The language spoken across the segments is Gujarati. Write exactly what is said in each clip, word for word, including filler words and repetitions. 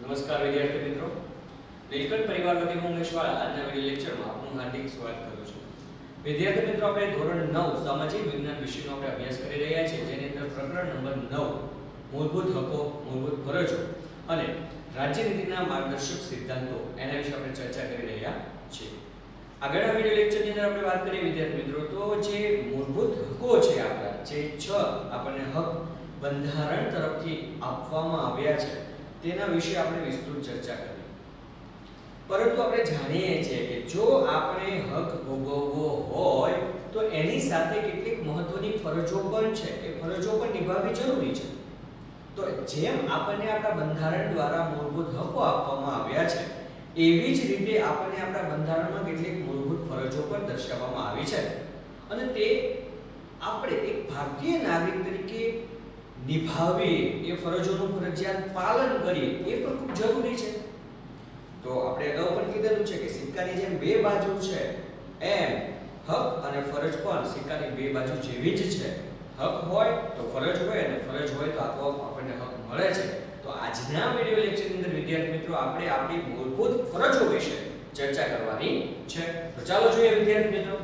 નમસ્કાર વિદ્યાર્થી મિત્રો, નીલકંઠ પરિવાર વતી હું ઉમેશ વાળા આજના વિડિયો લેક્ચરમાં આપનું હાર્દિક સ્વાગત કરું છું. વિદ્યાર્થી મિત્રો, આપણે ધોરણ નવ સામાજિક વિજ્ઞાન વિષયનો આપણે અભ્યાસ કરી રહ્યા છીએ, જેની અંદર પ્રકરણ નંબર નવ મૂળભૂત હકો, મૂળભૂત ફરજો અને રાજ્યનીતિના માર્ગદર્શક સિદ્ધાંતો એના વિશે આપણે ચર્ચા કરી રહ્યા છીએ. આગળના વિડિયો લેક્ચરની અંદર આપણે વાત કરીએ વિદ્યાર્થી મિત્રો, તો જે મૂળભૂત હકો છે, આપણા જે છ આપણને હક બંધારણ તરફથી આપવામાં આવ્યા છે તેના વિશે આપણે વિસ્તૃત ચર્ચા કરી. પરંતુ આપણે જાણીએ છીએ કે જો આપણે હક ભોગવવો હોય તો એની સાથે કેટલીક મહત્વની ફરજો પણ છે, એ ફરજો પણ નિભાવવી જરૂરી છે. તો જેમ આપણને આપણા બંધારણ દ્વારા મૂળભૂત હકો આપવામાં આવ્યા છે, એવી જ રીતે આપણને આપણા બંધારણમાં કેટલીક મૂળભૂત ફરજો પણ દર્શાવવામાં આવી છે અને તે આપણે એક ભારતીય નાગરિક તરીકે નિભાવી, એ ફરજોનું ફરજિયાત પાલન કરીએ, એ પણ ખૂબ જરૂરી છે. તો આપણે અગાઉ પણ કીધેલું છે કે સિક્કાની જેમ બે બાજુ છે, એમ હક અને ફરજ પણ સિક્કાની બે બાજુ જેવી જ છે. હક હોય તો ફરજ હોય અને ફરજ હોય તો આપોઆપ આપણને હક મળે છે. તો આજના વિડિયો લેક્ચરની અંદર વિદ્યાર્થી મિત્રો આપણે આપણી મૂળભૂત ફરજો વિશે ચર્ચા કરવાની છે. તો ચાલો જોઈએ વિદ્યાર્થી મિત્રો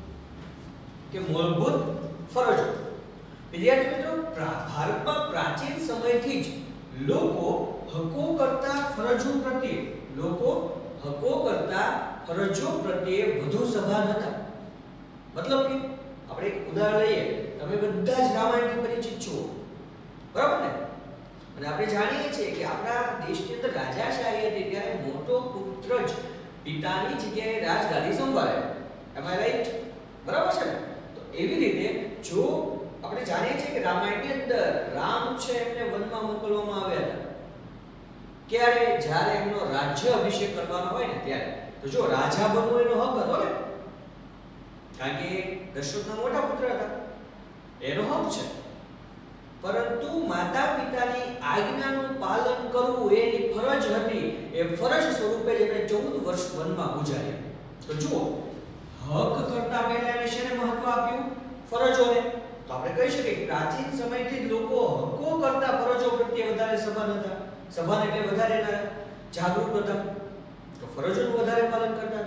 કે મૂળભૂત ફરજો. વિદ્યાર્થી મિત્રો, ભારતમાં પ્રાચીન સમયથી જ લોકો હકો કરતા ફરજો પ્રત્યે લોકો હકો કરતા ફરજો પ્રત્યે વધુ સભાન હતા. મતલબ કે આપણે એક ઉદાહરણ લઈએ, તમે બધા જ રામાયણથી પરિચિત છો, બરાબર ને? અને આપણે જાણીએ છીએ કે આપણા દેશની અંદર રાજાશાહી હતી ત્યારે મોટો પુત્ર જ પિતાની જગ્યાએ રાજગાદી સંભાળે. Am I right? બરાબર છે ને? તો એવી રીતે જો આપણે જાણીએ છીએ કે રામાયણની અંદર રામ છે એમને વનમાં મોકલવામાં આવ્યા હતા. ક્યારે? જ્યારે એમનો રાજ્ય અભિષેક કરવાનો હોય ને ત્યારે. તો જો રાજા બનવો એનો હક હતો ને, કારણ કે દશરથના મોટા પુત્ર હતા, એનો હક છે. પરંતુ માતા પિતાની આજ્ઞાનું પાલન કરવું એની ફરજ હતી. એ ફરજ સ્વરૂપે જ એમણે ચૌદ વર્ષ વનમાં ગુજાર્યા. તો જુઓ, હક કરતા પહેલા એને શેને મહત્વ આપ્યું? ફરજોને. તો આપણે કહી શકીએ કે પ્રાચીન સમયથી જ લોકો હકો કરતા ફરજો પ્રત્યે વધારે સભાન હતા. સભાન એટલે વધારે જાગૃત હતા, તો ફરજોનું વધારે પાલન કરતા.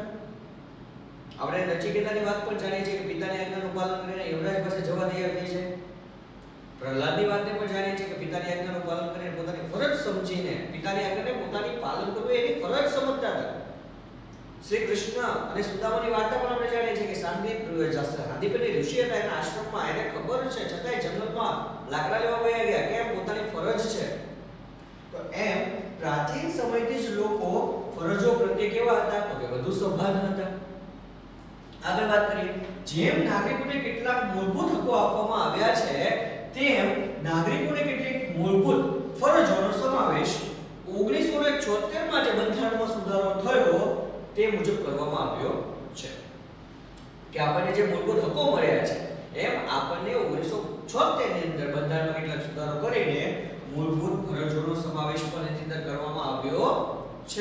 આપણે નચિકેતાની વાત પણ જાણીએ છીએ કે પિતાની આજ્ઞાનું પાલન કરીને યુવરાજ પાસે જવા તૈયાર થઈ છે. પ્રહલાદની વાતને પણ જાણીએ છીએ કે પિતાની આજ્ઞાનું પાલન કરીને પોતાની ફરજ સમજીને પપિતાની આજ્ઞાને પોતાની પાલન કરવું એની ફરજ સમજતા હતા. શ્રી કૃષ્ણ અને સુદામાની વાર્તા પણ આપણે જાણીએ છીએ કે સાંદીપ સાંદીપની ઋષિ હતા, એના આશ્રમમાં એને ખબર છે છતાંય જંગલમાં લાકડા લેવા વયા ગયા. કેમ? પોતાની ફરજ છે. તો એમ પ્રાચીન સમયથી જ લોકો ફરજો પ્રત્યે કેવા હતા? તો કે વધુ સભાન હતા. આગળ વાત કરીએ, જેમ નાગરિકોને કેટલાક મૂળભૂત હકો આપવામાં આવ્યા છે, તેમ નાગરિકોને કેટલીક મૂળભૂત ફરજોનો સમાવેશ ઓગણીસો છોતેર માં જે બંધારણમાં સુધારો થયો તે મુજબ કરવામાં આવ્યો છે. કે આપણને જે મૂળભૂત હકો મળ્યા છે, એમ આપણને ઓગણીસો છોતેર ની અંદર બંધારણમાં કેટલાક સુધારો કરીને મૂળભૂત ફરજોનો સમાવેશ પણ એની અંદર કરવામાં આવ્યો છે.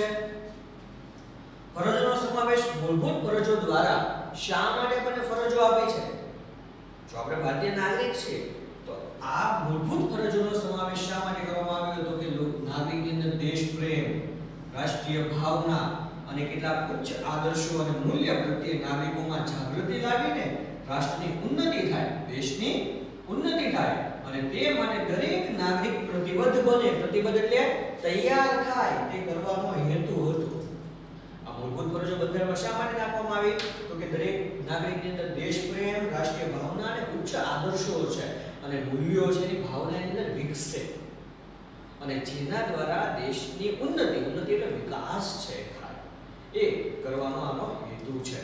ફરજોનો સમાવેશ મૂળભૂત ફરજો દ્વારા શા માટે આપણને ફરજો આપી છે? જો આપણે ભારતીય નાગરિક છીએ તો આ મૂળભૂત ફરજોનો સમાવેશ શા માટે કરવામાં આવ્યો? તો કે નાગરિકની અંદર દેશ પ્રેમ, રાષ્ટ્રીય ભાવના અને કેટલાક ઉચ્ચ આદર્શો અને મૂલ્ય પ્રત્યે નાગરિકોમાં જાગૃતિ લાવીને રાષ્ટ્રની ઉન્નતિ થાય, દેશની ઉન્નતિ થાય અને તે માટે દરેક નાગરિક પ્રતિબદ્ધ બને. પ્રતિબદ્ધ એટલે તૈયાર થાય, તે કરવાનો હેતુ હતો. આ મૂળભૂત ફરજો બંધારણમાં શા માટે નાખવામાં આવી? તો કે દરેક નાગરિકની અંદર દેશ પ્રેમ, રાષ્ટ્રીય ભાવના અને ઉચ્ચ આદર્શો છે અને મૂલ્યો છે, એની ભાવના એની અંદર વિકસે અને જેના દ્વારા દેશની ઉન્નતિ, ઉન્નતિ એટલે વિકાસ છે, થાય, એ કરવાનો આનો હેતુ છે.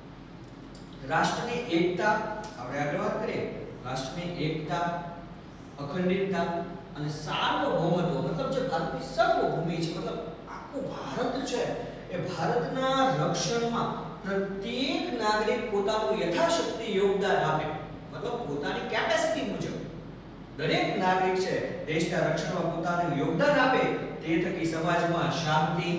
રાષ્ટ્રની એકતા, આપણે આગળ વાત કરીએ, રાષ્ટ્રની એકતા, અખંડિતતા અને સાર્વભૌમત્વ, મતલબ જે ભારતની સર્વભૂમિ છે, મતલબ આખું ભારત છે, એ ભારતના રક્ષણમાં પ્રત્યેક નાગરિક પોતાનું યથાશક્તિ યોગદાન આપે. મતલબ પોતાની કેપેસિટી મુજબ દરેક નાગરિક છે દેશના રક્ષણમાં પોતાનું યોગદાન આપે. તે થકી સમાજમાં શાંતિ,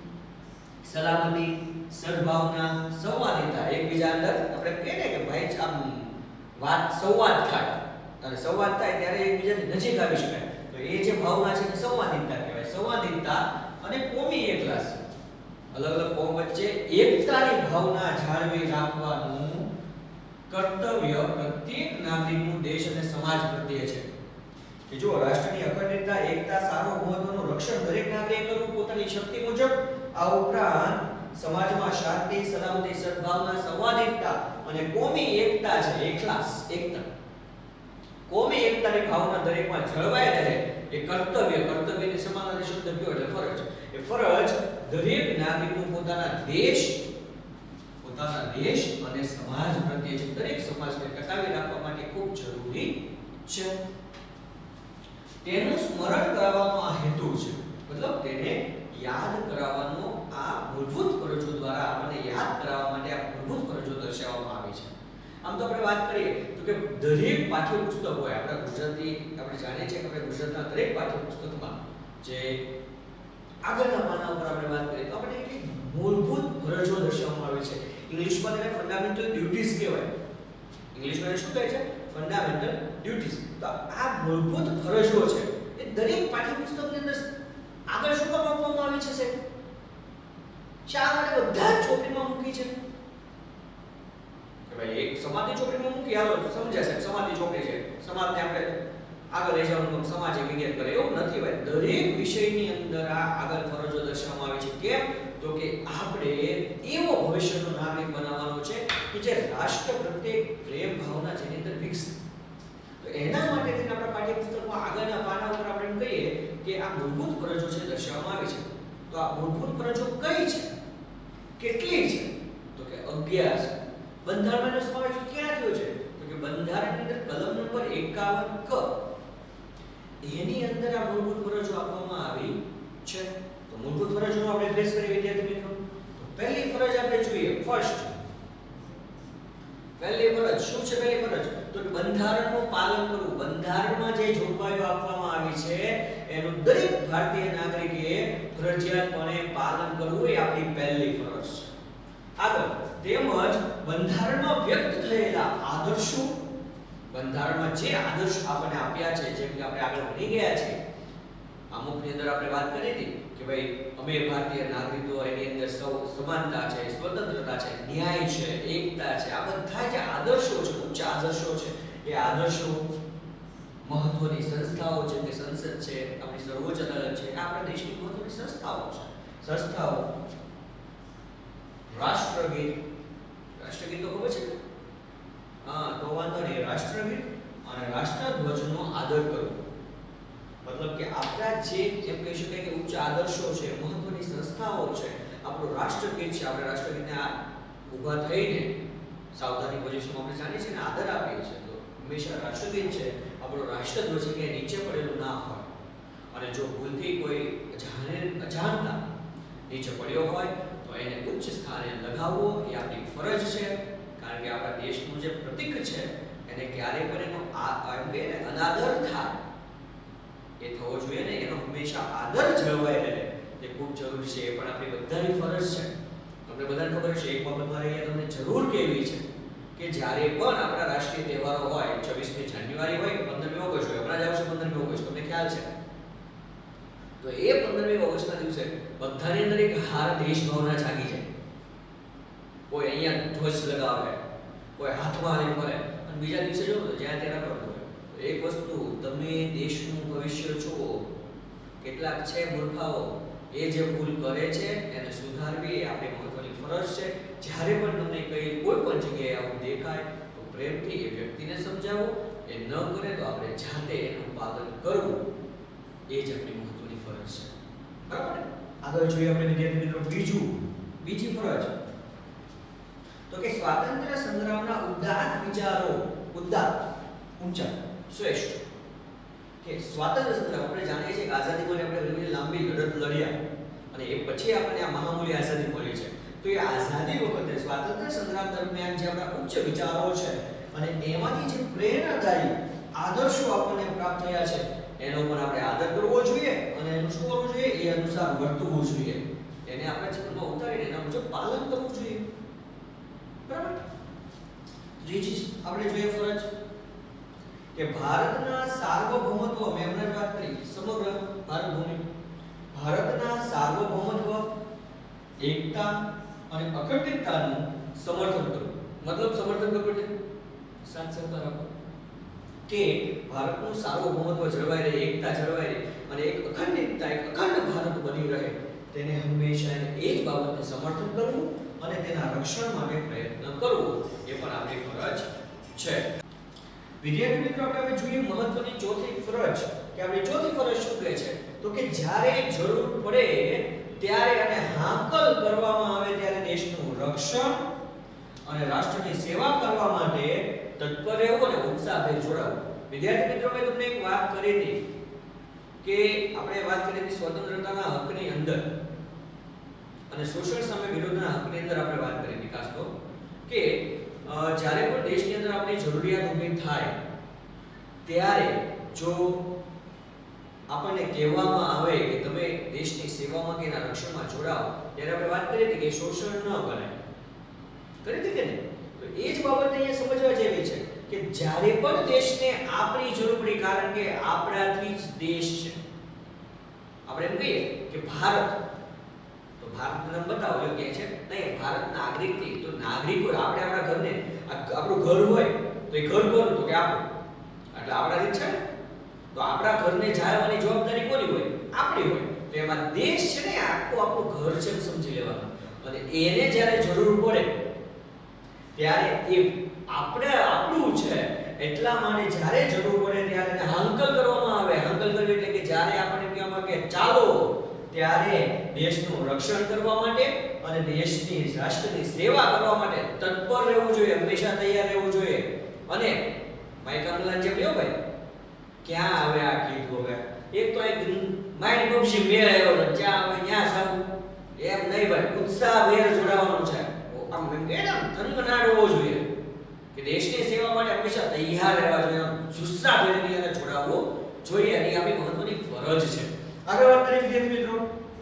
સલામતી, સદભાવના, સંવાદિતા, એકબીજા અંદર આપણે કહીએ કે ભાઈ આમ વાત સંવાદ થાય, અને સંવાદ થાય ત્યારે એકબીજાની નજીક આવી શકાય. તો એ જે ભાવના છે એ સંવાદિતા કહેવાય. સંવાદિતા અને કોમી એકલાસ. અલગ અલગ કોમ વચ્ચે એકતાની ભાવના જાળવી રાખવાનું કર્તવ્ય પ્રત્યેક નાગરિકનું દેશ અને સમાજ પ્રત્યે છે. કે જો રાષ્ટ્રની અખંડિતતા, એકતા, સાર્વભૌમત્વનું રક્ષણ દરેક નાગરિકે કરવું પોતાની શક્તિ મુજબ. આ ઉપરાંત સમાજમાં શાંતિ, સલામતી, સદભાવના, સંવાદિતતા અને કોમી એકતા છે, એકલાસ, એકતા. કોમી એકતાની ભાવના દરેકમાં જળવાઈ રહે એ કર્તવ્ય, કર્તવ્યની સમાનાર્થી શબ્દ કયો એટલે ફરજ. એ ફરજ દરેક નાગરિકનું પોતાના દેશ, પોતાના દેશ અને સમાજ પ્રત્યે છે. દરેક સમાજને ટકાવી રાખવા માટે ખૂબ જરૂરી છે. તેનું સ્મરણ કરાવવાનો આ હેતુ છે. મતલબ તેને યાદ કરાવવાનો આ મૂળભૂત ફરજો દ્વારા આપણને યાદ કરાવવા માટે આ મૂળભૂત ફરજો દર્શાવવામાં આવી છે. આમ તો આપણે વાત કરીએ તો કે દરેક પાઠ્યપુસ્તક હોય, આપણા ગુજરાતી આપણે જાણીએ છીએ કે આપણે ગુજરાતના દરેક પાઠ્યપુસ્તકમાં જે આગળના પાના ઉપર આપણે વાત કરીએ તો આપણે કેટલી મૂળભૂત ફરજો દર્શાવવામાં આવી છે. ઇંગ્લિશમાં તેને ફંડામેન્ટલ ડ્યુટીઝ કહેવાય. ઇંગ્લિશમાં શું કહે છે? Fundamental duties. તો આ મૂળભૂત ફરજો છે એ દરેક પાઠ્યપુસ્તકની અંદર આગળ શું કામ આપવામાં આવી છે? સાહેબ શા માટે બધા ચોપડીમાં મૂકી છે? કે ભાઈ એક સમાજની ચોપડીમાં મૂકી, હાલો સમજ્યા સાહેબ સમાજની ચોપડી છે, સમાજને આપણે આગળ લઈ જવાનું સમાજ એક વિજ્ઞાન કરે, એવું નથી ભાઈ. દરેક વિષયની અંદર આ આગળ ફરજો દર્શાવવામાં આવી છે. કેમ? તો કે આપણે એવો ભવિષ્યનો નાગરિક બનાવવાનો છે કે જે રાષ્ટ્ર પ્રત્યે પ્રેમ ભાવના જેની અંદર વિકસે. તો એના માટે થઈને આપણા પાઠ્યપુસ્તકમાં આગળના પાના ઉપર આપણે કહીએ કે આ મૂળભૂત ફરજો છે દર્શાવવામાં આવી છે. તો આ મૂળભૂત ફરજો કઈ છે, કેટલી છે? તો કે અગિયાર છે. બંધારણનો સમાવેશ ક્યાં થયો છે? તો કે બંધારણની અંદર કલમ નંબર એકાવન ક એની અંદર આ મૂળભૂત ફરજો આપવામાં આવી છે. તો મૂળભૂત ફરજોનો આપણે અભ્યાસ કરીએ વિદ્યાર્થી મિત્રો. તો પહેલી ફરજ આપણે જોઈએ, ફર્સ્ટ પહેલી ફરજ શું છે? પહેલી ફરજ તો કે બંધારણનું પાલન કરવું. બંધારણમાં જે જોગવાઈઓ આપવામાં આવી છે એનું દરેક ભારતીય નાગરિકે ફરજિયાતપણે પાલન કરવું એ આપણી પહેલી ફરજ છે. આગળ તેમજ બંધારણમાં વ્યક્ત થયેલા આદર્શો, બંધારણમાં જે આદર્શ આપણને આપ્યા છે, જેમ કે આપણે આગળ ભણી ગયા છે, અમુકની અંદર આપણે વાત કરી હતી કે ભાઈ અમે ભારતીય નાગરિકો, એની અંદર સૌ સમાનતા છે, સ્વતંત્રતા છે, ન્યાય છે, એકતા છે, આ બધા જે આદર્શો છે, ઉચ્ચ આદર્શો છે, એ આદર્શો મહત્વની સંસ્થાઓ જેમ કે સંસદ છે, આપણી સર્વોચ્ચ અદાલત છે, આપણા દેશની મહત્વની સંસ્થાઓ છે. સંસ્થાઓ રાષ્ટ્રગીત, રાષ્ટ્રગીત તો ખબર છે? હા, તો વાંધો નહીં. રાષ્ટ્રગીત અને રાષ્ટ્રધ્વજનો આદર કરવો. મતલબ કે આપણા જે એમ કહી શકાય કે ઉચ્ચ આદર્શો છે, મહત્વની સંસ્થાઓ છે, આપણું રાષ્ટ્રગીત છે, આપણે રાષ્ટ્રગીતને આ ઊભા થઈને સાવધાની પોઝિશનમાં આપણે જાણીએ છીએ ને આદર આપીએ છીએ. તો હંમેશા રાષ્ટ્રગીત છે, આપણો રાષ્ટ્રધ્વજ છે કે નીચે પડેલું ના હોય, અને જો ભૂલથી કોઈ જાણે અજાણતા નીચે પડ્યો હોય તો એને ઉચ્ચ સ્થાને લગાવવો એ આપણી ફરજ છે. કારણ કે આપણા દેશનું જે પ્રતીક છે એને ક્યારેય પણ એનો આ એમ કે અનાદર થાય એ થવો જોઈએ ને, એનો હંમેશા આદર જળવાઈ રહે એ ખૂબ જરૂરી છે. એ પણ આપણી બધાની ફરજ છે. તમને બધાને ખબર છે, એક બાબત મારે અહીંયા તમને જરૂર કહેવી છે કે જ્યારે પણ આપણા રાષ્ટ્રીય તહેવારો હોય, છવ્વીસમી જાન્યુઆરી હોય કે પંદરમી ઓગસ્ટ હોય, હમણાં જ આવશે પંદરમી ઓગસ્ટ, તમને ખ્યાલ છે, તો એ પંદરમી ઓગસ્ટના દિવસે બધાની અંદર એક હાર દેશ ભાવના જાગી જાય. કોઈ અહીંયા ધ્વજ લગાવે, કોઈ હાથમાં હાલી ફરે, અને બીજા દિવસે જો તો જ્યાં ત્યાં રખડતું હોય. એક વસ્તુ, તમે દેશનું ભવિષ્ય છો. કેટલાક છે મૂર્ખાઓ, એ જે ભૂલ કરે છે એને સુધારવી એ આપણી મહત્વની ફરજ છે. જ્યારે પણ તમને કઈ કોઈ પણ જગ્યાએ આવું દેખાય તો પ્રેમથી એ વ્યક્તિને સમજાવો. એ ન કરે તો આપણે જાતે એનું પાલન કરવું એ જ આપણી મહત્વની ફરજ છે. બરાબર ને? આગળ જોઈએ આપણે વિદ્યાર્થી મિત્રો બીજું બીજી ફરજ તો કે સ્વાતંત્ર્ય સંગ્રામના ઉદાત્ત વિચારો, ઉદાત્ત ઊંચા શ્રેષ્ઠ. કે સ્વાતંત્ર્ય સંગ્રામ આપણે જાણીએ છીએ કે આઝાદી માટે આપણે ઘણી લાંબી લડત લડ્યા અને એ પછી આપણને આ મહામૂલ્ય આઝાદી મળી છે. તો એ આઝાદી વખતે સ્વાતંત્ર્ય સંગ્રામ દરમિયાન જે આપણા ઉચ્ચ વિચારો છે અને એમાંથી જે પ્રેરણાદાયી આદર્શો આપણને પ્રાપ્ત થયા છે એનો પણ આપણે આદર કરવો જોઈએ અને એનું શું કરવું જોઈએ? એ અનુસાર વર્તવું જોઈએ. એને આપણા જીવનમાં ઉતારીને એના મુજબ પાલન કરવું જોઈએ. બરાબર? ત્રીજી આપણે જોઈએ ફરજ કે ભારતના સાર્વભૌમત્વ, મેં હમણાં વાત કરી, સમગ્ર ભારત ભૂમિ ભારતના સાર્વભૌમત્વ, એકતા અને અખંડિતતાનું સમર્થન કરવું. મતલબ સમર્થન કરવું એટલે સાત શબ્દ આપો કે ભારતનું સાર્વભૌમત્વ જળવાઈ રહે, એકતા જળવાઈ રહે અને એક અખંડિતતા, એક અખંડ ભારત બની રહે, તેને હંમેશા એ જ બાબતને સમર્થન કરવું અને તેના રક્ષણ માટે પ્રયત્ન કરવો એ પણ આપણી ફરજ છે. વિદ્યાર્થી મિત્રો, આપણે હવે જોઈએ મહત્વની ચોથી ફરજ કે આપણી ચોથી ફરજ શું કહે છે તો કે જ્યારે જરૂર પડે ત્યારે અને હાંકલ કરવામાં આવે ત્યારે દેશનું રક્ષણ અને રાષ્ટ્રની સેવા કરવા માટે તત્પર રહેવું અને ઉત્સાહભેર જોડાવું. વિદ્યાર્થી મિત્રો, મેં તમને એક વાત કરી હતી કે આપણે વાત કરી હતી સ્વતંત્રતાના હકની અંદર અને શોષણ સામે વિરોધના હકની અંદર આપણે વાત કરી હતી ખાસ તો કે જ્યારે પણ દેશની અંદર આપણી જરૂરિયાત ઊભી થાય ત્યારે જો આપણને કહેવામાં આવે કે તમે દેશની સેવામાં કે એના રક્ષણમાં જોડાઓ, ત્યારે આપણે વાત કરી હતી કે શોષણ ન કરાય. કરી હતી કે નહીં? તો એ જ બાબતને અહીંયા સમજવા જેવી છે કે જ્યારે પણ દેશને આપણી જરૂર પડી, કારણ કે આપણાથી જ દેશ છે. આપણે એમ કહીએ કે ભારત, તો ભારતનું નામ બતાવો એવું કહે છે નહીં, ભારત નાગરિકથી. તો નાગરિકો આપણે આપણા ઘરને, આપણું ઘર હોય તો એ ઘર કોનું? તો કે આપણું, એટલે આપણાથી છે. તો આપણા ઘરને જાળવવાની જવાબદારી કોની હોય? આપણી હોય. તો એમાં દેશ છે ને આખું આપણું ઘર છે એમ સમજી લેવાનું. અને એને જ્યારે જરૂર પડે ત્યારે એ આપણે આપણું છે એટલા માટે જ્યારે જરૂર પડે ત્યારે એને હાંકલ કરવામાં આવે. હાંકલ કરવી એટલે કે જ્યારે આપણે કહેવામાં કે ચાલો, ત્યારે દેશનું રક્ષણ કરવા માટે અને દેશની રાષ્ટ્રની સેવા કરવા માટે તત્પર રહેવું જોઈએ, હંમેશા તૈયાર રહેવું જોઈએ. અને ભાઈ કમલાન જેમ લ્યો ભાઈ, ક્યાં આવે આ કીધું હવે? એક તો એક માઇન્ડ પક્ષી મેળ આવ્યો ને જ્યાં આવે ત્યાં સાવ એમ નહીં ભાઈ, ઉત્સાહભેર જોડાવાનું છે. આમ એમ કે ને થનગનાટ હોવો જોઈએ કે દેશની સેવા માટે હંમેશા તૈયાર રહેવા જોઈએ, જુસ્સાભેર એની અંદર જોડાવવું જોઈએ. અને આપણી મહત્વની ફરજ છે. આગળ વાત કરીએ વિદ્યાર્થી મિત્રો,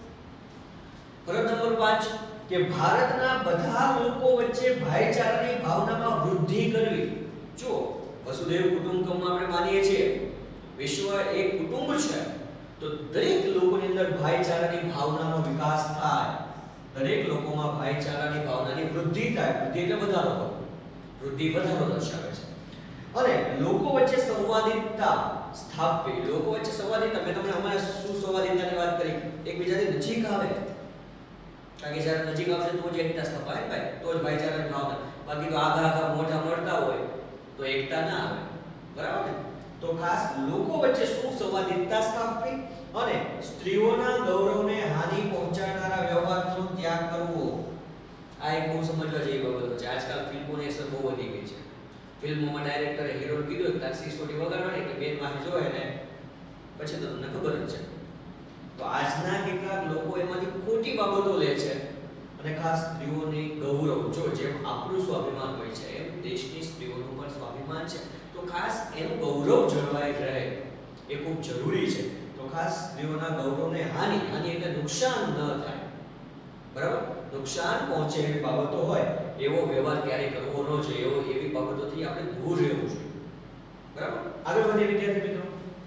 ફરજ નંબર પાંચ કે ભારતના બધા લોકો વચ્ચે ભાઈચારાની ભાવનામાં વૃદ્ધિ કરવી. જો વસુધૈવ કુટુંબકમ આપણે માનીએ છીએ, વિશ્વ એક કુટુંબ છે, તો દરેક લોકોની અંદર ભાઈચારાની ભાવનાનો વિકાસ થાય, દરેક લોકોમાં ભાઈચારાની ભાવનાની વૃદ્ધિ થાય. વૃદ્ધિ એટલે વધારો થવો, વૃદ્ધિ વધારો દર્શાવે છે. અને લોકો વચ્ચે સંવાદિતતા સ્થાપવી. લોકો વચ્ચે સંવાદિતતા, મેં તમને હમણાં સુસંવાદિતાની વાત કરી, એકબીજાથી નજીક આવે, કારણ કે જ્યારે નજીક આવશે તો જ એકતા સ્થપાય ભાઈ, તો જ ભાઈચારાની ભાવના. બાકી તો આઘા આઘા મોઢા મળતા હોય તો એકતા ના આવે. બરાબર ને? તો ખાસ લોકો વચ્ચે સુસંવાદિતતા સ્થાપવી અને સ્ત્રીઓના ગૌરવને હાનિ પહોંચાડનારા વ્યવહારનો ત્યાગ કરવો. આ એક બહુ સમજવા જેવી બાબતો છે. આજકાલ ફિલ્મોની અસર બહુ વધી ગઈ છે. ફિલ્મોમાં ડાયરેક્ટરે હીરોને કીધું કે તાર સિસોટી વગાડવાની, એટલે બેન માથે જોવે ને પછી તો તમને ખબર જ છે. તો આજના કેટલાક લોકો એમાંથી ખોટી બાબતો લે છે અને ખાસ સ્ત્રીઓની ગૌરવ, જો જેમ આપણું સ્વાભિમાન હોય છે એમ દેશની સ્ત્રીઓનું પણ સ્વાભિમાન છે, તો ખાસ એનું ગૌરવ જળવાઈ રહે એ ખૂબ જરૂરી છે. તો ખાસ સ્ત્રીઓના ગૌરવને હાનિ, હાનિ એટલે નુકસાન ન થાય, બરાબર? નુકસાન પહોંચે એવી બાબતો હોય એવો વ્યવહાર ક્યારેય કરવો ન જોઈએ, એવો એવી બાબતોથી આપણે દૂર રહેવું જોઈએ. બરાબર? આગળ વધીએ વિદ્યાર્થી મિત્રો,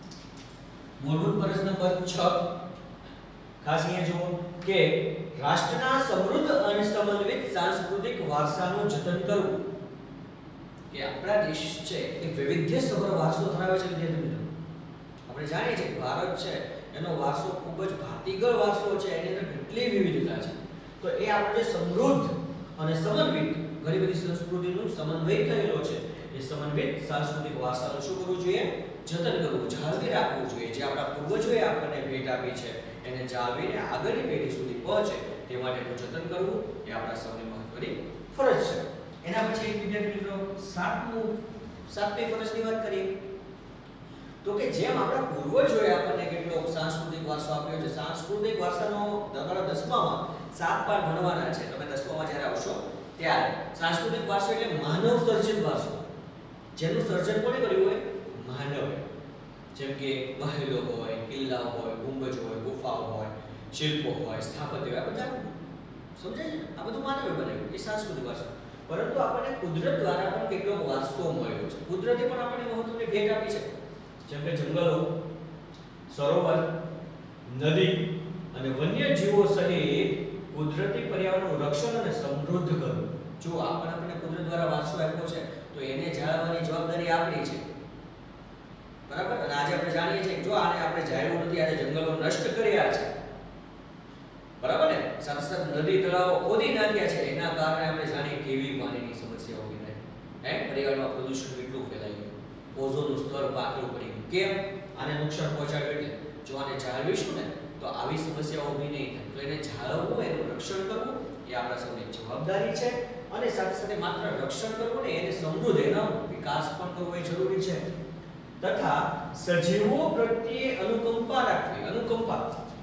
મૂળભૂત ફરજ નંબર છ, ખાસ અહીંયા જુઓ કે રાષ્ટ્રના સમૃદ્ધ અને સમન્વિત સાંસ્કૃતિક વારસાનું જતન કરવું. કે આપણા દેશ છે એ વૈવિધ્યસભર વારસો ધરાવે છે વિદ્યાર્થી મિત્રો. આપણે જાણીએ છીએ ભારત છે એનો વારસો ખૂબ જ ભાતીગળ વારસો છે, એની અંદર કેટલી વિવિધતા છે. તો એ આપણે જે સમૃદ્ધ અને સમન્વિત ઘણી બધી સંસ્કૃતિનું સમન્વય થયેલો છે, એ સમન્વિત સાંસ્કૃતિક વારસાનું શું કરવું જોઈએ? જતન કરવું, જાળવી રાખવું જોઈએ. જે આપણા પૂર્વજોએ આપણને ભેટ આપી છે એને જાળવીને આગળની પેઢી સુધી પહોંચે તે માટેનું જતન કરવું એ આપણા સૌની મહત્વની ફરજ છે. એના પછી વિદ્યાર્થી મિત્રો સાતમું સાતમી ફરજની વાત કરીએ તો કે જેમ આપણા પૂર્વજોએ આપણને કેટલો સાંસ્કૃતિક વારસો આપ્યો છે, સાંસ્કૃતિક વારસાનો તમારા દસમામાં સાત પાઠ ભણવાના છે. તમે દસમામાં જ્યારે આવશો ત્યારે સાંસ્કૃતિક વારસો એટલે માનવ સર્જિત વારસો, જેનું સર્જન કોણે કર્યું હોય? માનવ. જેમ કે મહેલો હોય, કિલ્લાઓ હોય, ગુંબજ હોય, ગુફાઓ હોય, શિલ્પો હોય, સ્થાપત્ય હોય, આ બધા સમજાય છે. આ બધું માનવે બનાવ્યું, એ સાંસ્કૃતિક વારસો. પરંતુ આપણને કુદરત દ્વારા પણ કેટલો વારસો મળ્યો છે. કુદરતે પણ આપણને મહત્વની ભેટ આપી છે, જેમ કે જંગલો, સરોવર, નદી, અને વન્યજીવો સહિત કુદરતી પર્યાવરણનું રક્ષણ અને સમૃદ્ધ કરવું. જો આપણે આપણે કુદરત દ્વારા વારસો આપ્યો છે તો એને જાળવવાની જવાબદારી આપણી છે. બરાબર? અને આજે આપણે જાણીએ છીએ કે જો આને આપણે જાળવ્યું નથી, આજે જંગલો નષ્ટ કર્યા છે, બરાબર ને, સાથે સાથે નદી તળાવો ખોદી નાખ્યા છે, એના કારણે આપણે જાણીએ કેવી પાણીની સમસ્યા ઉભી થાય. હે, પર્યાવરણમાં પ્રદૂષણ કેટલું ફેલાઈ ગયું, ઓઝોનનું સ્તર પાતળું પડી ગયું. કેમ? આને નુકસાન પહોંચાડ્યું એટલે. જો આને જાળવીશું ને તો આવી સમસ્યાઓ ઊભી નહીં થાય. તો એને જાળવવું, એનું રક્ષણ કરવું એ આપણા સૌની જવાબદારી છે. અને સાથે સાથે માત્ર રક્ષણ કરવું ને, એને સમૃદ્ધ, એનો વિકાસ પણ કરવો એ જરૂરી છે. તથા સજીવો પ્રત્યે અનુકંપા રાખવી. અનુકંપા,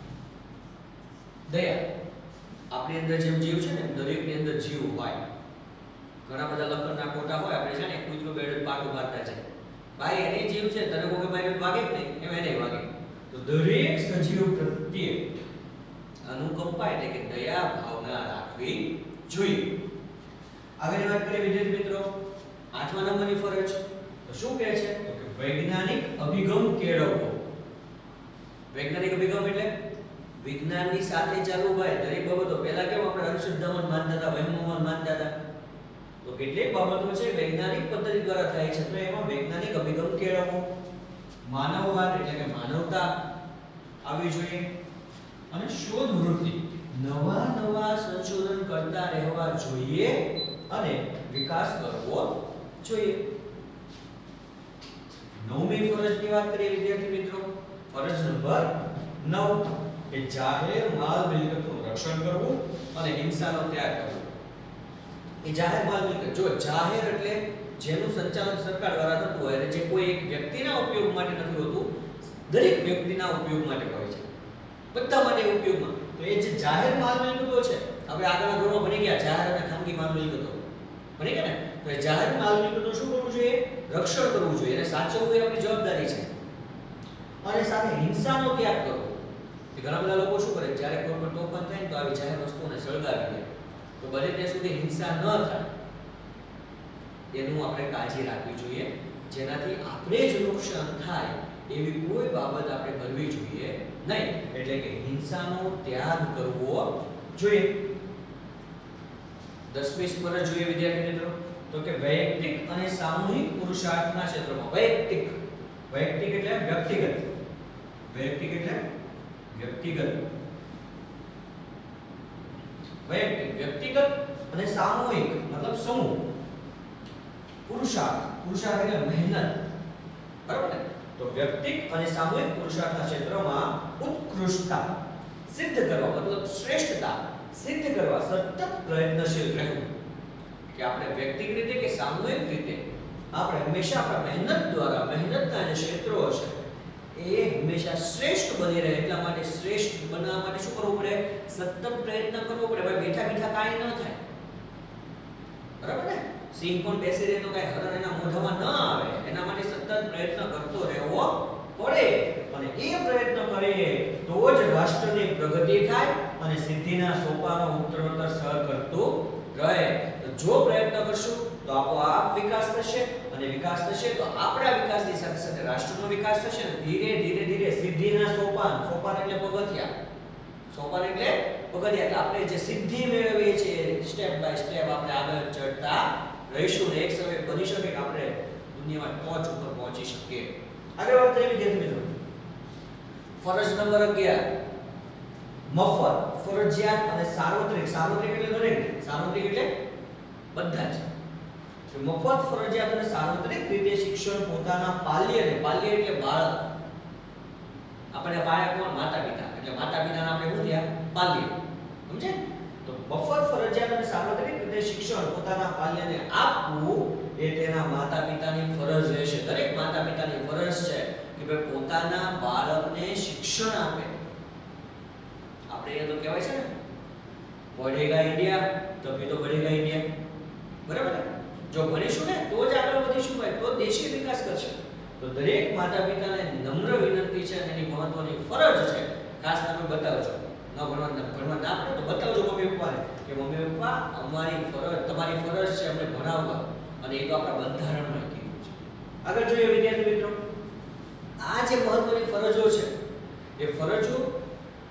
દયા. આપણી અંદર જેમ જીવ છે ને, દરેકની અંદર જીવ હોય. ઘણા બધા લખનના કોટા હોય, આપણે છે ને કૂતરું બેડે પાટું મારતા છે, ભાઈ એને જીવ છે, તને કોઈ માર્યું વાગે જ નહીં, એમ એને વાગે. તો દરેક સજીવ પ્રત્યે અનુકંપા એટલે કે દયા ભાવના રાખવી જોઈએ. આગળ વાત કરીએ વિદ્યાર્થી મિત્રો, આઠમા નંબરની ફરજ. તો શું કહે છે? તો કે વૈજ્ઞાનિક અભિગમ કેળવવો. વૈજ્ઞાનિક અભિગમ એટલે વિજ્ઞાનની સાથે ચાલવું. ભાઈ દરેક બાબતો પહેલા કેમ આપણે અંધશ્રદ્ધામાં માનતા હતા, વહેમોમાં માનતા હતા, તો કેટલીક બાબતો છે વૈજ્ઞાનિક પદ્ધતિ દ્વારા થાય છે, તો એમાં વૈજ્ઞાનિક અભિગમ કેળવવો. માનવવાદ એટલે કે માનવતા આવી જોઈએ. અને શોધ વૃત્તિ, નવા નવા સંશોધન કરતા રહેવા જોઈએ અને વિકાસ કરવો જોઈએ. નવમી ફરજની વાત કરીએ વિદ્યાર્થી મિત્રો, ફરજ નંબર નવ કે જાહેર માલ મિલકતનું રક્ષણ કરવું અને હિંસાનો ત્યાગ કરવો. એ જાહેર માલ મિલકત, જો જાહેર એટલે જેનું સંચાલન સરકાર દ્વારા થતું હોય અને જે કોઈ એક વ્યક્તિના ઉપયોગ માટે નથી હોતું, દરેક વ્યક્તિના ઉપયોગ માટે હોય છે, બધા માટે ઉપયોગમાં. તો એ જે જાહેર માલ મિલકતો છે, હવે આગળના ધોરણમાં ભણી ગયા જાહેર અને ખાનગી માલ મિલકતો, ભણી ગયા ને. તો એ જાહેર માલ મિલકતો શું કરવું જોઈએ? રક્ષણ કરવું જોઈએ, અને સાચવવું એ આપણી જવાબદારી છે. અને સાથે હિંસાનો ત્યાગ કરવો. એ ઘણા બધા લોકો શું કરે, જ્યારે કોઈ પણ તોફાન થાય તો આવી જાહેર વસ્તુઓને સળગાવી દે. તો બને ત્યાં સુધી હિંસા ન થાય એનું આપણે કાળજી રાખવી જોઈએ, જેનાથી આપણે જ નુકસાન થાય એવી કોઈ બાબત આપણે કરવી જોઈએ નહીં. એટલે કે હિંસાનો ત્યાગ કરવો જોઈએ. દસમી ફરજ જોઈએ વિદ્યાર્થી મિત્રો, તો કે વૈયક્તિક અને સામૂહિક પુરુષાર્થના ક્ષેત્રમાં. વૈયક્તિક, વૈયક્તિક એટલે વ્યક્તિગત, વૈયક્તિક એટલે વ્યક્તિગત, વૈયક્તિક વ્યક્તિગત અને સામૂહિક મતલબ સમૂહ. પુરુષાર્થ, પુરુષાર્થ એટલે મહેનત, બરાબર ને. તો વ્યક્તિક અને સામૂહિક પુરુષાર્થના ક્ષેત્રમાં ઉત્કૃષ્ટતા સિદ્ધ કરવા, મતલબ શ્રેષ્ઠતા સિદ્ધ કરવા સતત પ્રયત્નશીલ રહેવું. કે આપણે વ્યક્તિગત રીતે કે સામૂહિક રીતે આપણે હંમેશા આપણા મહેનત દ્વારા, મહેનતના જે ક્ષેત્રો હશે એ હંમેશા શ્રેષ્ઠ બની રહે. એટલા માટે શ્રેષ્ઠ બનવા માટે શું કરવું પડે? સતત પ્રયત્ન કરવો પડે. ભાઈ બેઠા બેઠા કાંઈ ન થાય, બરાબર ને. સિંહ પણ બેસી રહે તો કાંઈ હરણ એના મોઢામાં ન આવે, એના માટે સતત પ્રયત્ન કરતો રહેવો પડે. અને એ પ્રયત્ન કરીએ તો જ રાષ્ટ્રની પ્રગતિ થાય અને સિદ્ધિના સોપાનો ઉત્તરોત્તર સર કરતું રહે. તો જો પ્રયત્ન કરશું તો આપોઆપ વિકાસ થશે, અને વિકાસ થશે તો આપણા વિકાસની સાથે સાથે રાષ્ટ્રનો વિકાસ થશે. ધીરે ધીરે ધીરે સિદ્ધિના સોપાન, સોપાન એટલે પગથિયા, સોપાન એટલે પગથિયા, આપણે જે સિદ્ધિ મેળવીએ છીએ સ્ટેપ બાય સ્ટેપ આપણે આગળ ચડતા રહીશું ને એક સમય બની શકે કે આપણે દુનિયામાં ટોચ ઉપર પહોંચી શકીએ. આગળ વાત કરીએ વિદ્યાર્થી મિત્રો, ફરજ નંબર અગિયાર મફત, ફરજિયાત અને સાર્વત્રિક. સાર્વત્રિક એટલે દરેક, સાર્વત્રિક એટલે બધા જ. મફત, ફરજિયાત અને સાર્વત્રિક રીતે શિક્ષણ પોતાના પાલ્યને, પાલ્ય એટલે બાળક, આપણે પાળ્યા કોણ? માતા પિતા. એટલે માતા પિતાના આપણે શું થયા? પાલ્ય, સમજે? તો મફત, ફરજિયાત અને સાર્વત્રિક રીતે શિક્ષણ પોતાના પાલ્યને આપવું એ તેના માતા પિતાની ફરજ રહેશે. દરેક માતા પિતાની ફરજ છે કે ભાઈ પોતાના બાળકને શિક્ષણ આપે. આપણે એ તો કહેવાય છે ને, પઢેગા ઇન્ડિયા તભી તો બઢેગા ઇન્ડિયા, બરાબર ને. જો ભણીશું ને તો જ આગળ વધીશું ભાઈ, તો દેશી વિકાસ કરશે. તો દરેક માતા પિતાને નમ્ર વિનંતી છે અને એની મહત્વની ફરજ છે. ખાસ તમે બતાવજો, ન ભણવા ભણવા ના પડે તો બતાવજો મમ્મી પપ્પાને કે મમ્મી પપ્પા અમારી ફરજ, તમારી ફરજ છે અમને ભણાવવા, અને એ તો આપણા બંધારણમાં કીધું છે. આગળ જોઈએ વિદ્યાર્થી મિત્રો, આ જે મહત્વની ફરજો છે એ ફરજો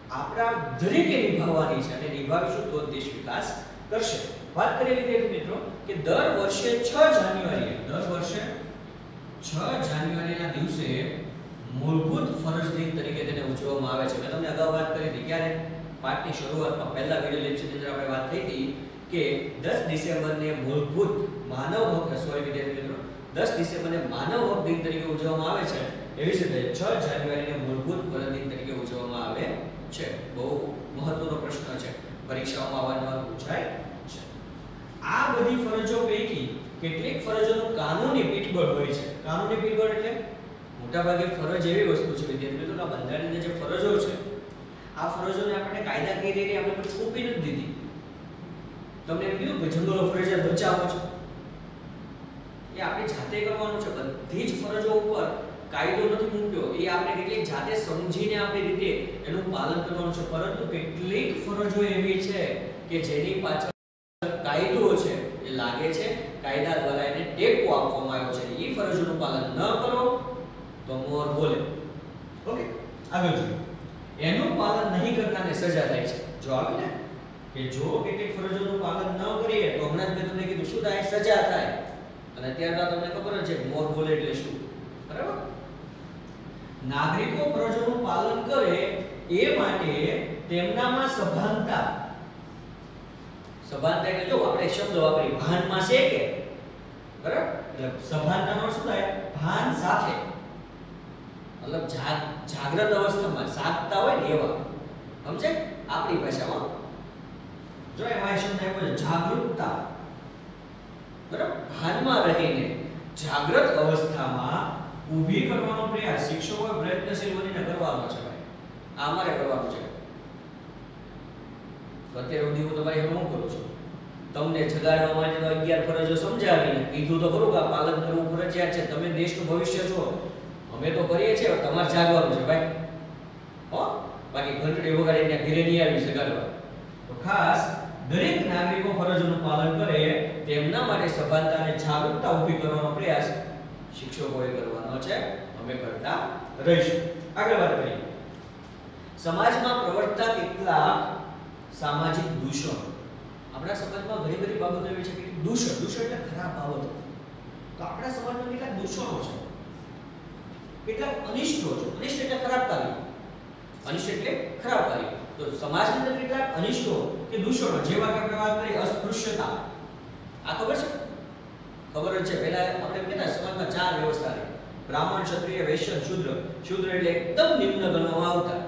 આપણા દરેકે નિભાવવાની છે અને નિભાવીશું તો દેશ વિકાસ કરશે. વાત કરીએ વિદ્યાર્થી મિત્રો કે દર વર્ષે છ જાન્યુઆરીએ દર વર્ષે છ જાન્યુઆરીના દિવસે મૂળભૂત ફરજ દિન તરીકે તેને ઉજવવામાં આવે છે. મેં તમને અગાઉ વાત કરી હતી ક્યારે પાઠની શરૂઆતમાં પહેલા વિડિયો લેક્ચરની અંદર આપણે વાત થઈ હતી કે દસ ડિસેમ્બરને મૂળભૂત માનવ હક સોરી વિદ્યાર્થી મિત્રો દસ ડિસેમ્બરને માનવ હક દિન તરીકે ઉજવવામાં આવે છે. એવી જ રીતે છ જાન્યુઆરીને મૂળભૂત ફરજ દિન તરીકે ઉજવવામાં આવે છે. બહુ મહત્વનો પ્રશ્ન છે, પરીક્ષાઓમાં અવારનવાર પૂછાય છે. આ બધી ફરજો પૈકી કેટલીક ફરજોનું કાનૂની પીઠબળ હોય છે. કાનૂની પીઠબળ એટલે મોટાભાગે ફરજ એવી વસ્તુ છે વિદ્યાર્થી મિત્રો આ બંધારણની જે ફરજો છે આ ફરજોને આપણે કાયદાકીય રીતે આપણે થોપી નથી દીધી. તમને એમ કીધું કે જંગલો ફરજિયાત બચાવો છો એ આપણે જાતે કરવાનું છે. બધી જ ફરજો ઉપર કાયદો નથી મૂક્યો, એ આપણે કેટલીક જાતે સમજીને આપણી રીતે એનું પાલન કરવાનું છે. પરંતુ કેટલીક ફરજો એવી છે કે જેની પાછળ કાયદો છે એ લાગે છે, કાયદા દ્વારા એને ટેકો આપવામાં આવ્યો છે. એ ફરજોનું પાલન ન કરો તો મોર બોલે. ઓકે, આગળ જોઈએ. એનું પાલન નહીં કરતાને સજા થાય છે. જો આવે ને કે જો કેટલીક ફરજોનું પાલન ન કરીએ તો હમણાં જ મેં તમને કીધું શું થાય, સજા થાય. અને ત્યારબાદ તમને ખબર જ છે મોર બોલે એટલે શું, બરાબર? નાગરિકો ફરજોનું પાલન કરે એ માટે તેમનામાં સભાનતા સભાનતા એટલે જો આપણે શબ્દ વાપરી ભાનમાં છે કે, બરાબર? એટલે સભાનતાનો શું થાય, ભાન સાથે, મતલબ જાગ્રત અવસ્થામાં જાગતા હોય ને એવા, સમજે આપણી ભાષામાં. જો એમાં શબ્દ આપ્યો છે જાગૃતતા, બરાબર? ભાનમાં રહીને જાગ્રત અવસ્થામાં ઊભી કરવાનો પ્રયાસ શિક્ષકોએ પ્રયત્નશીલ બનીને કરવાનો છે. ભાઈ આ અમારે કરવાનું છે. અત્યાર સુધી હું તમારી સામે શું કરું છું, તમને જગાડવા માટે તો અગિયાર ફરજો સમજાવીને કીધું તો ખરું કે પાલન કરવું ફરજિયાત છે, તમે દેશનું ભવિષ્ય છો. અમે તો કરીએ છીએ, તમારે જાગવાનું છે ભાઈ. હો, બાકી ઘંટડી વગાડીને ઘરે નહીં આવી જગાડવા. તો ખાસ દરેક નાગરિકો ફરજોનું પાલન કરે તેમના માટે સભાનતા અને જાગૃતતા ઊભી કરવાનો પ્રયાસ શિક્ષકોએ કરવાનો છે. અમે કરતા રહીશું. આગળ વાત કરીએ. સમાજમાં પ્રવર્તતા કેટલાક સામાજિક દૂષણો. આપણા સમાજમાં ઘણી બધી બાબતો એવી છે કે દૂષણ દૂષણ એટલે ખરાબ બાબતો. તો આપણા સમાજમાં કેટલાક દૂષણો છે, કેટલાક અનિષ્ટો છે. અનિષ્ટ એટલે ખરાબ કાર્ય, અનિષ્ટ એટલે ખરાબ કાર્ય. તો સમાજની અંદર કેટલાક અનિષ્ટો કે દૂષણો, જેવા કે આપણે વાત કરીએ અસ્પૃશ્યતા. આ ખબર છે? ખબર જ છે. પહેલા આપણે કહેતા સમાજમાં ચાર વ્યવસ્થા હતી: બ્રાહ્મણ, ક્ષત્રિય, વૈશ્ય, શૂદ્ર. શૂદ્ર એટલે એકદમ નિમ્ન ગણવામાં આવતા.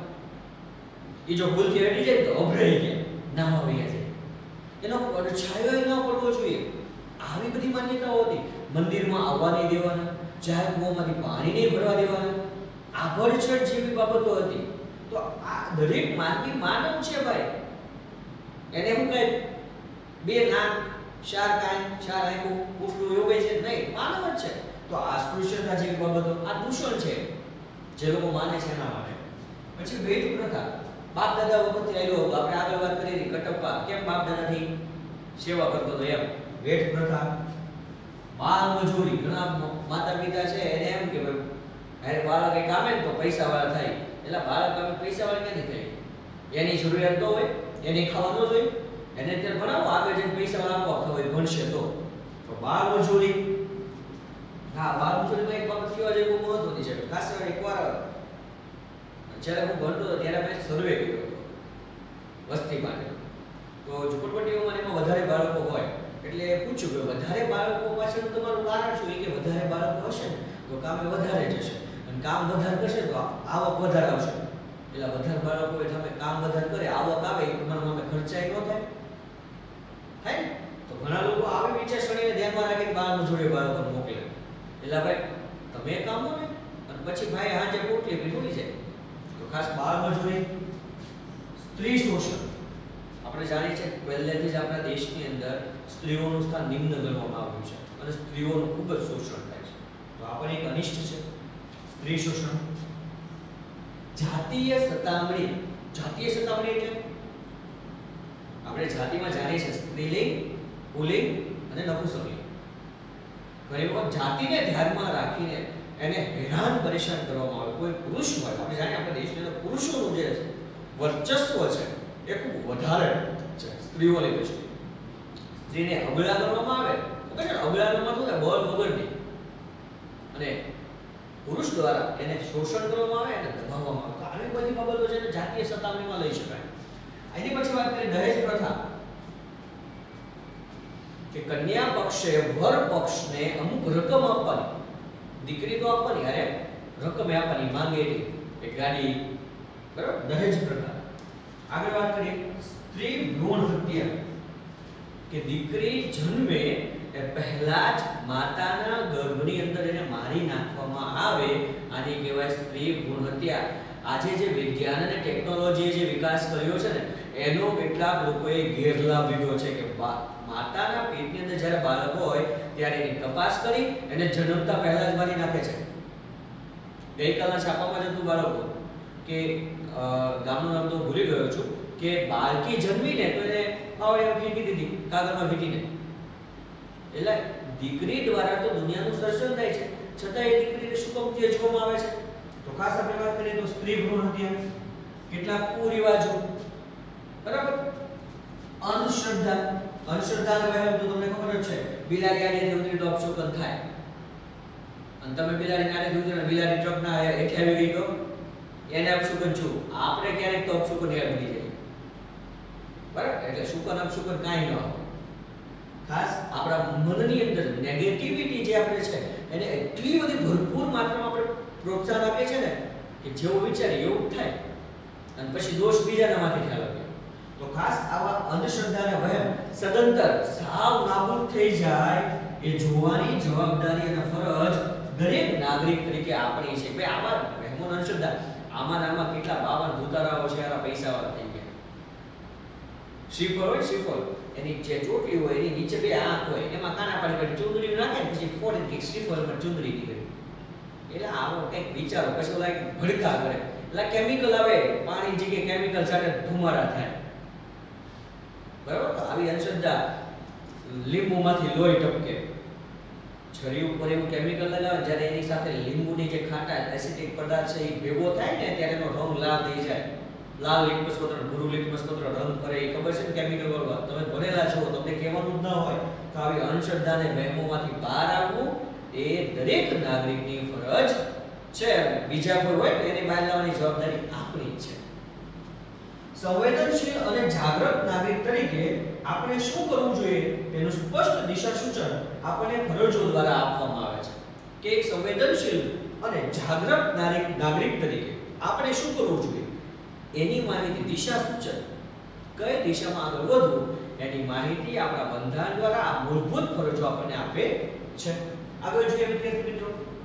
એ જો ભૂલથી અડી જાય તો અભરાઈ ગયા, નામ આવી જાય. એનો પડછાયો ન પડવો જોઈએ. આવી બધી માન્યતાઓ હતી. મંદિરમાં આવવા નહીં દેવાના, જાહેર કૂવામાંથી પાણી નહીં ભરવા દેવાના, આભડછટ જેવી બાબતો હતી. તો આ દરેક માનવી માનવ છે ભાઈ. એને હું કઈ બે નાક, ચાર કાન, ચાર આંખો, ઉઠવું યોગે છે નહીં, માનવ જ છે. તો આ સ્પૃશ્યતા જેવી બાબતો આ દૂષણ છે જે લોકો માને છે એના માટે. પછી વેદ પ્રથા બાપ દાદા વખતથી આવ્યો હતો. આપણે આગળ વાત કરી હતી કટપ્પા કેમ બાપ દાદાથી સેવા કરતો હતો એમ. વેદ પ્રથા, બાળ મજૂરી. ઘણા માતા પિતા છે એને એમ કે ભાઈ બાળક કઈ કામે તો પૈસા વાળા થાય. એટલે બાળક કામે પૈસા વાળા ક્યાંથી થાય? એની જરૂરિયાત ન હોય, એને ખાવા ન જોઈએ, એને અત્યારે ભણાવો, આગળ જઈને પૈસા વાળા આપવા હોય ભણશે તો. તો બાળ મજૂરી, હા બાળ મજૂરીમાં એક બાબત કહેવા જેવી બહુ મહત્વની છે. ખાસ કરીને એકવાર જ્યારે હું ભણતો હતો ત્યારે મેં સર્વે કર્યો હતો વસ્તી માટે. તો ઝૂંપડપટ્ટીઓમાં એમાં વધારે બાળકો હોય એટલે પૂછ્યું કે વધારે બાળકો પાછળનું તમારું કારણ શું? કે વધારે બાળકો હશે ને તો કામે વધારે જશે, અને કામ વધારે કરશે તો આવક વધારે આવશે. એટલે વધારે બાળકો એટલે અમે કામ વધારે કરે, આવક આવે એ પ્રમાણે અમે ખર્ચાય ન થાય થાય ને. તો ઘણા લોકો આવી વિચારસરણીને ધ્યાનમાં રાખીને બાળ મજૂરી બાળકો મોકલે. એટલે ભાઈ તમે કામો ને અને પછી ભાઈ હાજે પોટલી ભૂલી જાય. તો ખાસ બાળ મજૂરી, સ્ત્રી શોષણ. આપણે જાણીએ છીએ પહેલેથી જ આપણા દેશની અંદર સ્ત્રીઓનું સ્થાન નિમ્ન ગણવામાં આવ્યું છે અને સ્ત્રીઓનું ખૂબ જ શોષણ થાય છે. તો આ પણ એક અનિષ્ટ છે, સ્ત્રી શોષણ. જાતીય સતામણી. જાતીય સતામણી એટલે આપણે જાતિમાં જાણીએ છીએ સ્ત્રીલિંગ, પુલ્લિંગ અને નપુંસકલિંગ. ઘણી વખત જાતિને ધ્યાનમાં રાખીને એને હેરાન પરેશાન કરવામાં આવે. કોઈ પુરુષ હોય, આપણે જાણીએ આપણા દેશની અંદર પુરુષોનું જે વર્ચસ્વ છે એ ખૂબ વધારે છે સ્ત્રીઓની દ્રષ્ટિએ. સ્ત્રીને અબળા કરવામાં આવે તો કે અબળા કરવામાં તો બળ વગરની, અને પુરુષ દ્વારા એને શોષણ કરવામાં આવે અને દબાવવામાં આવે. તો આવી બધી બાબતો છે ને જાતીય સતામણીમાં લઈ શકાય. એની પછી વાત કરીએ દહેજ પ્રથા, કે કન્યા પક્ષે વર પક્ષને અમુક રકમ આપવાની, દીકરી તો આપવાની, અરે રકમ આપવાની માંગે એક ગાડી, બરાબર, દહેજ પ્રથા. આગળ વાત કરીએ સ્ત્રી ભ્રૂણ હત્યા, કે દીકરી જન્મે એ પહેલા જ માતાના ગર્ભની અંદર એને મારી નાખવામાં આવે, આની કહેવાય સ્ત્રી ભ્રૂણ હત્યા. આજે જે વિજ્ઞાન અને ટેકનોલોજીએ જે વિકાસ કર્યો છે ને એનો કેટલાક લોકોએ ગેરલાભ લીધો છે, કે માતાના પેટની અંદર જ્યારે બાળક હોય ત્યારે એની તપાસ કરી એને જન્મતા પહેલા જ મારી નાખે છે. ગઈકાલના છાપામાં જતું બાળકો, કે ગામનું નામ તો ભૂલી ગયો છું, કે બાળકી જન્મીને તો એને પાવડિયા ફેંકી દીધી કાગળમાં વીંટીને. એટલે દીકરી દ્વારા તો દુનિયાનું સર્જન થાય છે, છતાં એ દીકરીને શું કામ ત્યજવામાં આવે છે? તો ખાસ આપણે વાત કરીએ તો સ્ત્રી ભ્રૂણ હત્યા, કેટલાક કુરિવાજો, બરાબર, અંધશ્રદ્ધા. અંધશ્રદ્ધાનો વહેમ તો તમને ખબર જ છે, બિલાડી આડે ઉતરી તો અપશુકન થાય, અને તમે બિલાડી આડે ઉતરી ને બિલાડી ટ્રક ના હેઠે આવી ગઈ તો એને અપશુકન છું. આપણે ક્યારેક તો અપશુકન યાદ ભૂલી જાય, બરાબર. એટલે શુકન અપશુકન કાંઈ ન આવે. ખાસ આપણા મનની અંદર નેગેટિવિટી જે આપણે છે એને એટલી બધી ભરપૂર માત્રામાં આપણે પ્રોત્સાહન આપીએ છીએ ને કે જેવું વિચારે એવું જ થાય, અને પછી દોષ બીજાના માથે ખ્યાલ આવે. તો ખાસ આવા અંધશ્રદ્ધા અને વહેમ સદંતર સાવ નાબૂદ થઈ જાય એ જોવાની જવાબદારી અને ફરજ દરેક નાગરિક તરીકે આપણી છે. ભાઈ આવા વહેમો અંધશ્રદ્ધા આમાં આમાં કેટલા બાવન ભૂતારાઓ છે, આ પૈસાવાળા થઈ ગયા. શ્રીફળ હોય, શ્રીફળ એની જે ચોટલી હોય એની નીચે બે આંખ હોય, એમાં કાના પાડી પાડી ચુંદડી નાખે ને પછી ફોડીને કે શ્રીફળમાં ચુંદડી નીકળે. એટલે આવો કંઈક વિચારો, પછી ઓલા ભડકા કરે, એટલે કેમિકલ આવે, પાણી જગ્યાએ કેમિકલ સાથે ધુમાડા થાય, બરાબર. તો આવી અંધશ્રદ્ધા, લીંબુમાંથી લોહી ટપકે, છરી ઉપર એવું કેમિકલ લગાવે જ્યારે એની સાથે લીંબુની જે ખાટા એસિડિક પદાર્થ છે એ ભેગો થાય ને ત્યારે એનો રંગ લાલ થઈ જાય. લાલ લિટમસ પત્ર, ભૂરું લિટમસ પત્ર રંગ કરે, એ ખબર છે ને કેમિકલ વાળું. તમે ભણેલા છો, તમને કહેવાનું જ ન હોય. તો આવી અંધશ્રદ્ધાને વહેમોમાંથી બહાર આવવું એ દરેક નાગરિકની ફરજ છે. બીજા કોઈ હોય તો એની બહાર લાવવાની જવાબદારી આપણી જ છે. સંવેદનશીલ અને જાગૃત નાગરિક તરીકે આપણે શું કરવું જોઈએ તેનું સ્પષ્ટ દિશા સૂચન આપણને ફરજો દ્વારા આપવામાં આવે છે. કે એક સંવેદનશીલ અને જાગૃત નાગરિક નાગરિક તરીકે આપણે શું કરવું જોઈએ એની માહિતી, દિશા સૂચન, કઈ દિશામાં આગળ વધવું એની માહિતી આપણા બંધારણ દ્વારા આ મૂળભૂત ફરજો આપણને આપે છે. આગળ જોઈએ વિદ્યાર્થી મિત્રો,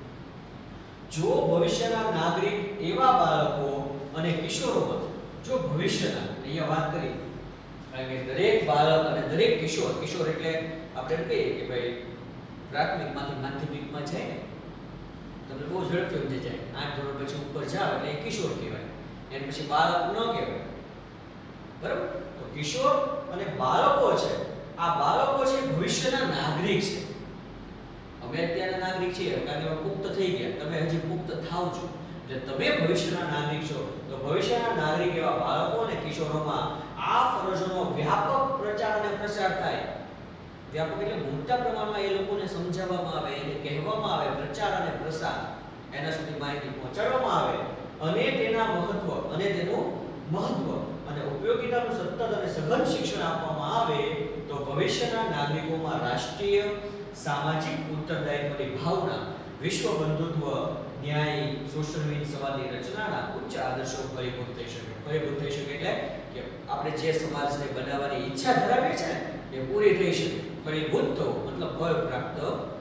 જો ભવિષ્યના નાગરિક એવા બાળકો અને કિશોરોમાં, જો ભવિષ્યના, અહીંયા વાત કરી કારણ કે દરેક બાળક અને દરેક કિશોર, કિશોર એટલે આપણે એમ કહીએ કે ભાઈ પ્રાથમિકમાંથી માધ્યમિકમાં જાય ને તમને બહુ ઝડપથી સમજી જાય, આઠ ધોરણ પછી ઉપર જાવ એટલે એ કિશોર કહેવાય, એને પછી બાળક ન કહેવાય, બરાબર. તો કિશોર અને બાળકો છે, આ બાળકો છે ભવિષ્યના નાગરિક છે. અમે અત્યારના નાગરિક છીએ કારણ કે પુખ્ત થઈ ગયા, તમે હજી પુખ્ત થાવ છો, એટલે તમે ભવિષ્યના નાગરિક છો. તો ભવિષ્યના નાગરિક એવા બાળકો અને કિશોરોમાં આ ફરજોનો વ્યાપક પ્રચાર અને પ્રસાર થાય. વ્યાપક એટલે મોટા પ્રમાણમાં એ લોકોને સમજાવવામાં આવે, એને કહેવામાં આવે, પ્રચાર અને પ્રસાર એના સુધી માહિતી પહોંચાડવામાં આવે, અને તેના મહત્વ અને તેનું મહત્વ અને ઉપયોગિતાનું સતત અને સઘન શિક્ષણ આપવામાં આવે તો ભવિષ્યના નાગરિકોમાં રાષ્ટ્રીય સામાજિક ઉત્તરદાયિત્વની ભાવના, વિશ્વ બંધુત્વ, ન્યાય, શોષણવિહીન સમાજની રચનાના ઉચ્ચ આદર્શો ફળીભૂત થઈ શકે. ફળીભૂત થઈ શકે એટલે કે આપણે જે સમાજને બનાવવાની ઈચ્છા ધરાવીએ છીએ ને એ પૂરી થઈ શકે. ફળીભૂત થવું મતલબ ફળ પ્રાપ્ત.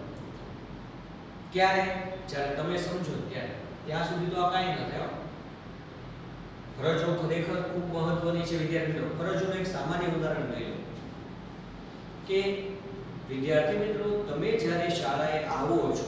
ક્યારે? જ્યારે તમે સમજો ત્યારે, ત્યાં સુધી તો આ કાંઈ ન થાય. ફરજો ખરેખર ખૂબ મહત્વની છે વિદ્યાર્થી મિત્રો. ફરજોનું એક સામાન્ય ઉદાહરણ લઈ લો કે વિદ્યાર્થી મિત્રો, તમે જ્યારે શાળાએ આવો છો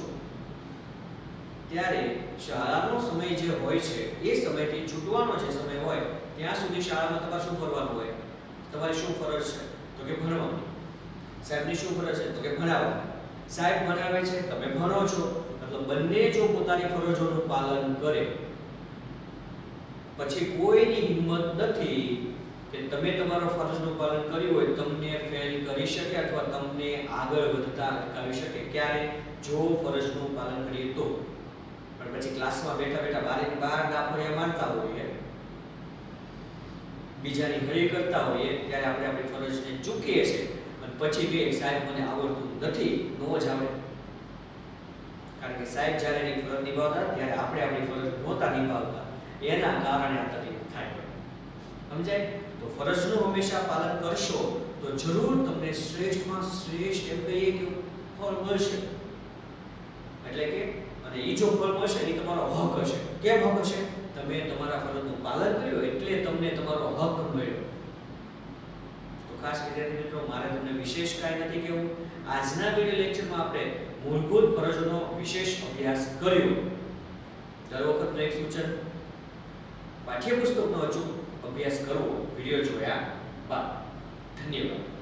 ત્યારે શાળાનો સમય જે હોય છે એ સમયથી છૂટવાનો જે સમય હોય ત્યાં સુધી શાળામાં તમારે શું કરવાનું હોય? તમારી શું ફરજ છે? તો કે ભણવાની. સાહેબની શું ફરજ છે? તો કે ભણાવવાની. સાહેબ ભણાવે છે, તમે ભણો છો, મતલબ બંને જો પોતાની ફરજોનું પાલન કરે પછી કોઈની હિંમત નથી કે તમે તમારો ફરજનું પાલન કર્યું હોય તમને ફેલ કરી શકે અથવા તમને આગળ વધતા અટકાવી શકે. ક્યારે? જો ફરજનું પાલન કરીએ તો. પણ પછી ક્લાસમાં બેઠા બેઠા બારીની બહાર દાફડિયા મારતા હોઈએ, બીજાની હળી કરતા હોઈએ, ત્યારે આપણે આપણી ફરજને ચૂકીએ છીએ અને પછી કે સાહેબ મને આવડતું નથી, નો જ આવડે. કારણ કે સાહેબ જ્યારે એની ફરજ નિભાવતા ત્યારે આપણે આપણી ફરજ નહોતા નિભાવતા, એના કારણે આ તકલીફ થાય. સમજાય? તો ફરજનું હંમેશા પાલન કરશો તો જરૂર તમને શ્રેષ્ઠમાં શ્રેષ્ઠ એમ કહીએ કે ફળ મળશે. એટલે કે અને એ જો ફળ મળશે એ તમારો હક હશે. કેમ હક હશે? તમે તમારા ફરજનું પાલન કર્યું એટલે તમને તમારો હક મળ્યો. તો ખાસ વિદ્યાર્થી મિત્રો, મારે તમને વિશેષ કાંઈ નથી કહેવું. આજના વિડિયો લેક્ચરમાં આપણે મૂળભૂત ફરજોનો વિશેષ અભ્યાસ કર્યો. દર વખતનું એક સૂચન, પાઠ્યપુસ્તકનો અચૂક અભ્યાસ કરવો વિડિયો જોયા બાદ. ધન્યવાદ.